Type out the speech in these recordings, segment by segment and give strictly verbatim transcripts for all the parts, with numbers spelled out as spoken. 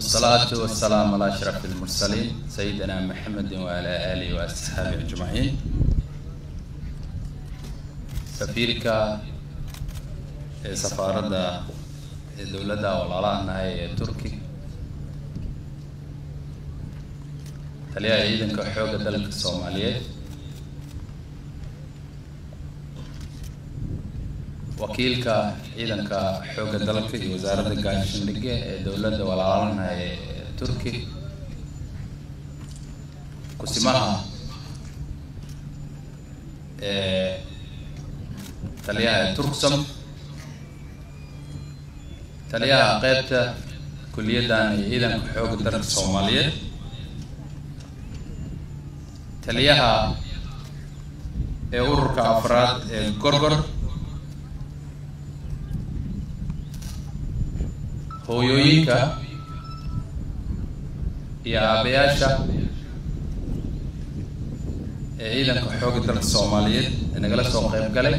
والصلاة والسلام على أشرف المرسلين سيدنا محمد وعلى آله وأصحابه أجمعين. سفيرك سفارة الدولة والعلاقة هي تركي تليها عيدن كحوجة دلك الصومالية وكيلك عيدن كحوجة دلك وزارة القاشندقة الدولة والعلاقة هي تركي كسمها تليها تركسم تليها قيبت كلية دان عيدن كحوجة دلك الصومالية تليها أورك أفراد غرغر هويوينكا يا بياشا عيدن كحوجة دلك الصومالية نقل سوق قيب قلي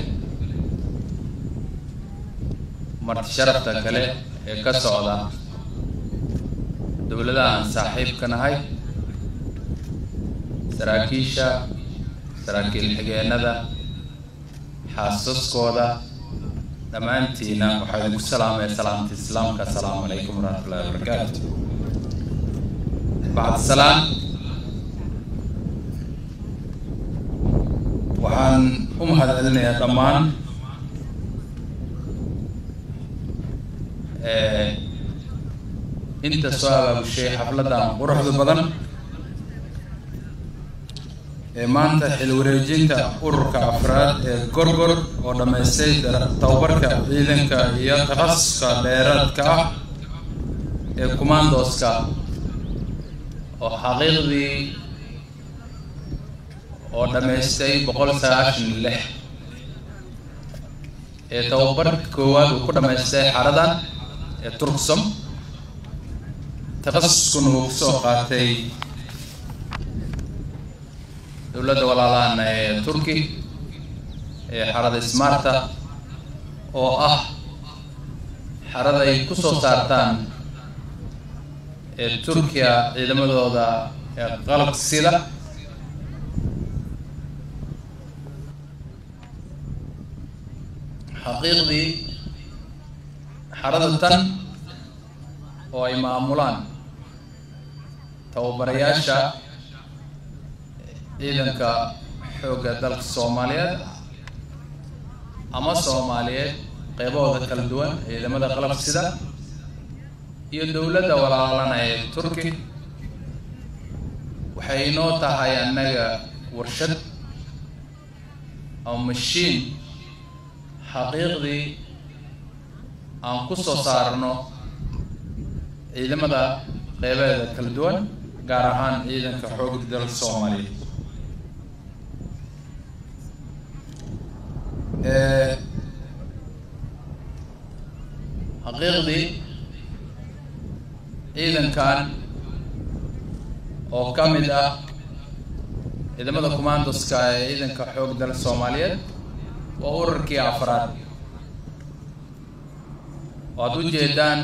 مرت شرفتا كلي كسعودة دولة صاحب كنهاي سراكيشا سراكيل حجيندا حاسس كودا دمانتينا وحيدك السلام يا سلامة الإسلام السلام عليكم ورحمة الله وبركاته. بعد السلام وحن أم هذا لنا طمان اه انت سؤال أبو الشيخ حفلة دام وروح البدن maanta xil wareejinta ururka afraad ee gorgor oo dhameystay tababarka ciidanka iyo takhasuska dheeraadka ah ee commandoska oo xaqiiqdii oo dhameystay boqol sagaashan iyo lix ee tababarka koowaad uu ku dhameystay xaradan ee Turksum takhasuskuna uu soo qaatay دولة والعلاقة تركي حرد سمارتا أو أه حرد يكسو سارتان تركيا إذا ما دودا غلق السيدة حقيقي حرد التن أو إمامولان توبرياشا ciidanka xoogga dalka Soomaaliyeed ama Soomaaliyeed qaybahooda kala duwan ciidamada qalabka sida iyo dawladda walaalana ee Turki waxay noo tahay annaga warshad ama mashiin xaqiiqdii aan ku soo saarno ciidamada qaybaheeda kala duwan gaar ahaan ciidanka xoogga dalka Soomaaliyeed حقيقي إذا كان أو كامدا إذا ماذا كوماندوس كا إذا كحوق دل الصومالية وأوركي أفراد وأدو جدان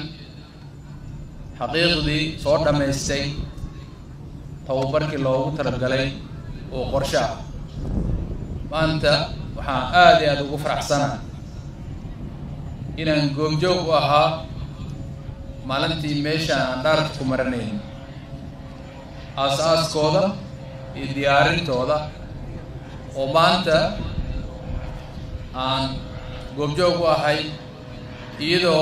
حقيقي صوت دمستي توبرك لو ترجلي وقرشة ما أنت waxaan aad iyo aad ugu faraxsanahay inaan goobjoog u ahaa maalintii meesha aan dhaarka ku maranayn aasaaskooda iyo diyaarintooda oo maanta aan goobjoog u ahay iyadoo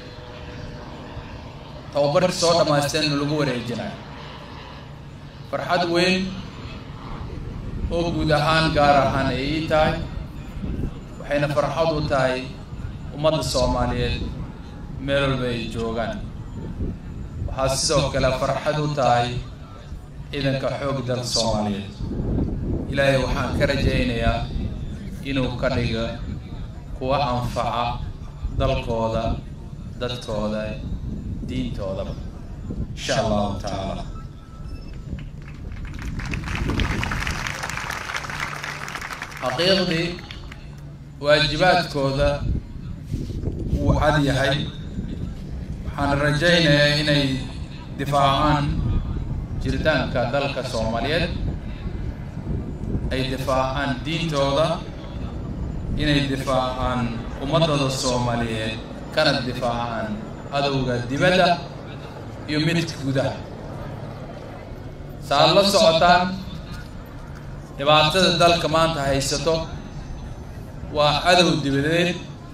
tababarkii soo dhammaysteen lagu wareejinayo farxad weyn oo guud ahaan gaar ahaan ay tahay waxayna farxad u tahay ummadda Soomaaliyeed meel walba ay joogaan waxaa sidoo kale farxad u tahay ciidanka xoogga dalka Soomaaliyeed ilaahay waxaan ka rajaynayaa inuu ka dhigo kuwa anfaca dalkooda dadkooda diintooda insha Allah ta'ala حقيقي واجبات كودا وعد يحي waxaan rajaynayaa inay difaacaan jiritaanka dalka Soomaaliyeed ay difaacaan diintooda inay difaacaan ummadooda Soomaaliyeed kana difaacaan adowga dibadda iyo midka gudaha saar la socotaan dhibaatada dalka maanta haysato waa adow dibadeed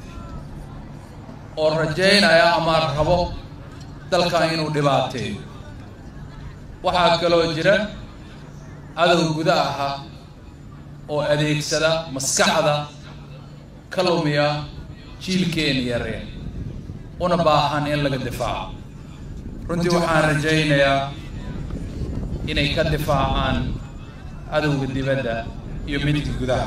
oo rajaynaya ama rabo dalka inuu dhibaateeyo waxaa kaloo jira adow gudaha oo adeegsada maskaxda kalumiya jiilkeen yareen una baahan in laga difaaco runtii waxaan rajaynayaa inay ka difaacaan adowga dibadda iyo midka gudaha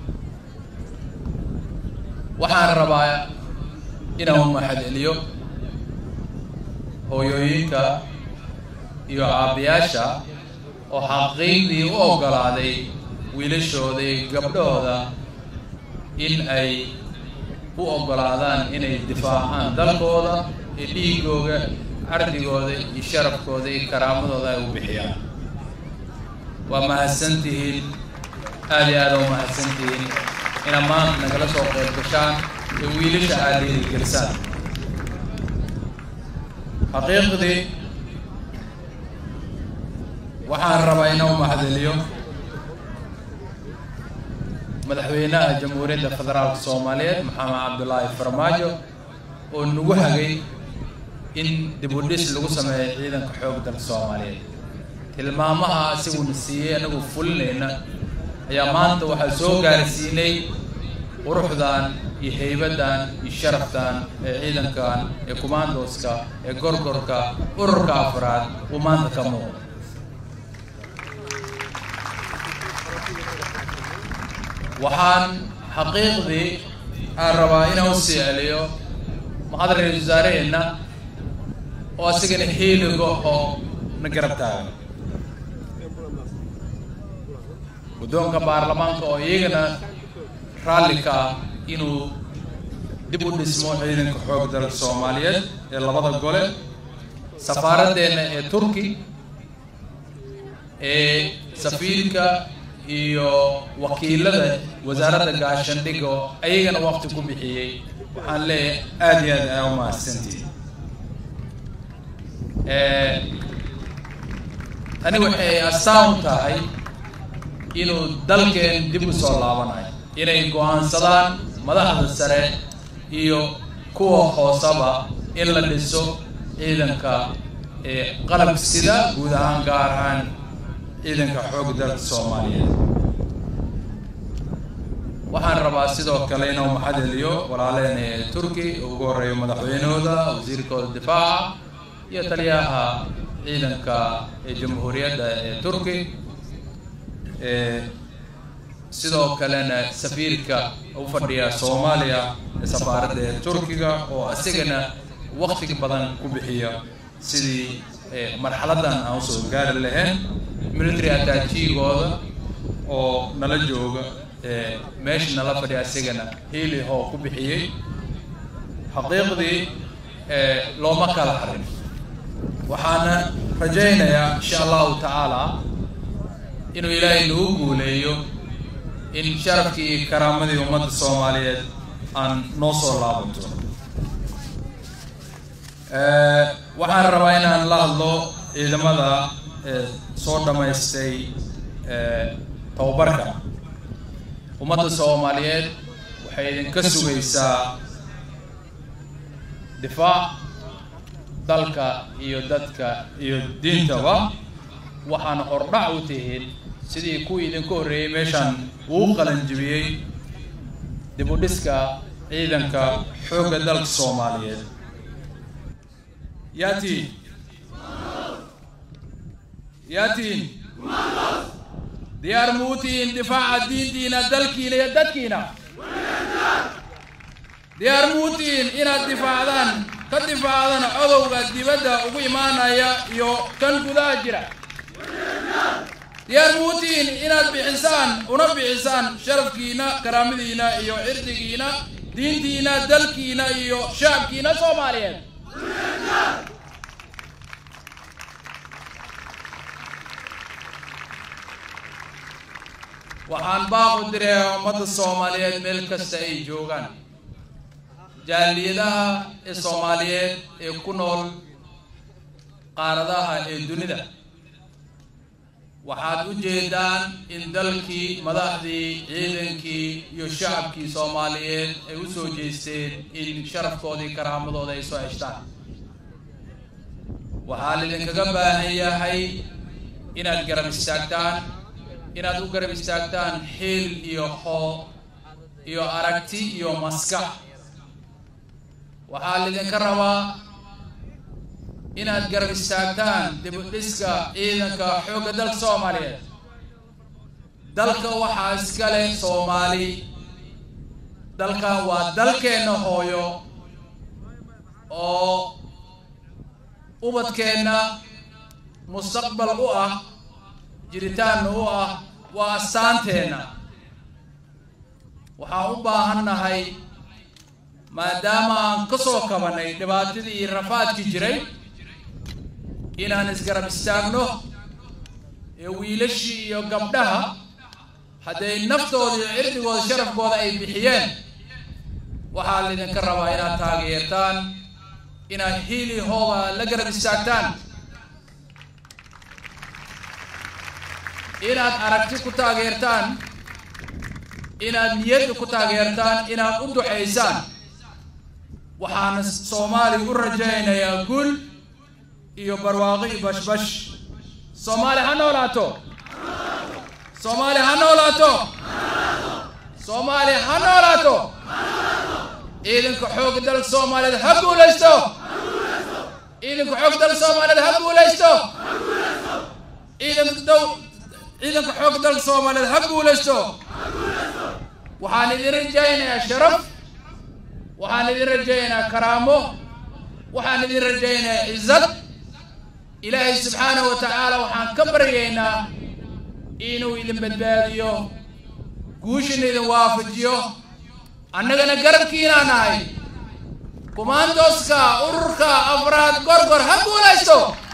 waxaan rabaa inaan mahadceliyo hooyooyinka iyo aabayaasha oo xaqiiqdii u ogolaaday wiilashooda iyo gabdhahooda in ay u ogolaadaan inay difaacaan dalkooda iyo dhiigooda ardigooda iyo sharafkooda iyo karaamadooda ay u bixiyaan waa mahadsantihiin aad iyo aad u mahadsantihiin inaad maanta nagala soo qayb gashaan ee wiilasha aad dhiirigelisaan xaqiiqdii waxaan rabaa inaan mahadceliyo madaxweynaha jamhuuriyadda federaalka Soomaaliyeed Maxamed Cabdullaahi Farmaajo oo nagu hagay in dib u dhis lagu sameeyo ciidanka xoogga dalka Soomaaliyeed tilmaamaha asiguna siiyay anagu fulinayna ayaa maanta waxaa soo gaarsiinay quruxdan iyo haybadan iyo sharaftan ee ciidankan ee commandoska ee gorgorka ururka afraad uu maanta ka muuqdo waxaan xaqiiqdii aan rabaa inaan sii celiyo maqadar ra'iisul wasaarehena oo asigana hiiligo oo na garab taagan guddoonka baarlamaanka oo iyagana raalli ka ah inuu dib u dhismo ciidanka xoogga dalka Soomaaliyeed ee labada gole safaaraddeena ee Turki ee safiirka iyo wakiilada wasaaradda gaashaandhigga oo ayagana waqti ku bixiyay waxaan leeyahay aad iyo aad ay u mahadsantihiin ee tani waxay astaan u tahay inuu dalkeen dib u soo laabanayo inay go'aansadaan madaxda sare iyo kuwa hoosaba in la dhiso ciidanka ee qalab sida guud ahaan gaar ahaan ciidanka xoogga dalka Soomaaliyeed waxaan rabaa sidoo kale inuu mahadceliyo walaalaheen ee Turki ugu horeeyo madaxweynahooda wasiirkooda difaaca iyo taliyaha ciidanka ee jamhuuriyadda ee Turki ee sidoo kalena safiirka u fadhiya Soomaaliya ee safaaradda ee Turkiga oo asigana waqti badan ku bixiya sidii marxaladan aan soo gaari lahayn military attaché-gooda oo nala jooga ee meesha nala fadhiya asigana hiili oo ku bixiyay xaqiiqdii ee looma kala harin waxaana rajaynayaa insha Allah ta'ala inuu Ilaahay noo guuleeyo in sharafkii iyo karaamadii ummadda Soomaaliyeed aan noo soo laabanto ee waxaan rabaa inaan la hadlo ciidamada ee soo dhamaystay ee tababarka ummadda Soomaaliyeed waxay idinka sugaysaa difaac dalka iyo dadka iyo diintaba waxaan hordhac u tihiin sidii kuwii idinka horreeyay meeshaan uu qalan jibiyey dib u dhiska ciidanka xoogga dalka Soomaaliyeed yati yati diyaar muutiin difaaca diintiina dalkiina iyo dadkiina diyaar muutiin inaad difaacdaan ka difaacdaan codowga dibadda ugu imaanaya iyo kan gudaha jira diyaar muutiin inaad bixisaan una bixisaan sharafkiina karaamadiina iyo cirdigiina diintiina dalkiina iyo shacabkiina Soomaaliyeed waxaan baaqu diray ummadda Soomaaliyeed meel kasta ay joogaan jaaliyadaha ee Soomaaliyeed ee ku nool qaaradaha ee dunida waxaad u jeedaan in dalkii madaxdii ciidankii iyo shacabkii Soomaaliyeed ay u soo jeesteen in sharafkoodii karaamadooda ay soo heshtaan waxaa lidinkaga baahan yahay inaad garab istaagtaan inaad u garab istaagtaan xil iyo hoo iyo aragti iyo maskax waxaa lidinka rabaa inaad garab istaagtaan dib u dhiska ciidanka xoogga dalka Soomaaliyeed dalka waxaa iska leh Soomaali dalka waa dalkeena hooyo oo ubadkeena mustaqbal u ah jiritaan u ah waa astaanteena waxaan u baahannahay maadaama aan ka soo kabanay dhibaatadii iyo rafaadkii jiray inaan isgarab istaagno ee wiilashii iyo gabdhaha hadday naftooda iyo cirdigooda sharafkooda ay bixiyeen waxaa lidinka rabaa inaad taageertaan inaad hiili hooba la garab istaagtaan inaad aragti ku taageertaan inaad niyad ku taageertaan inaad u duceysaan waxaan Soomaali u rajaynayaa guul iyo barwaaqo iyo bashbash Soomaali ha noolaato Soomaali ha noolaato Soomaali ha noolaato ciidanka xoogga dalka Soomaaliyeed ha guulaysto ciidanka xoogga dalka Soomaaliyeed ha guulaysto ciidanka dow ciidanka xoogga dalka Soomaaliyeed ha guulaysto waxaan idin rajaynayaa sharaf waxaan idin rajaynayaa karaamo waxaan idin rajaynayaa izzad Ilaahay subxaanahu wa ta'aala waxaan ka baryaynaa inuu idin badbaadiyo guushina idin waafajiyo annagana garabkiina nahay kumaandooska ururka afraad gorgor ha guulaysto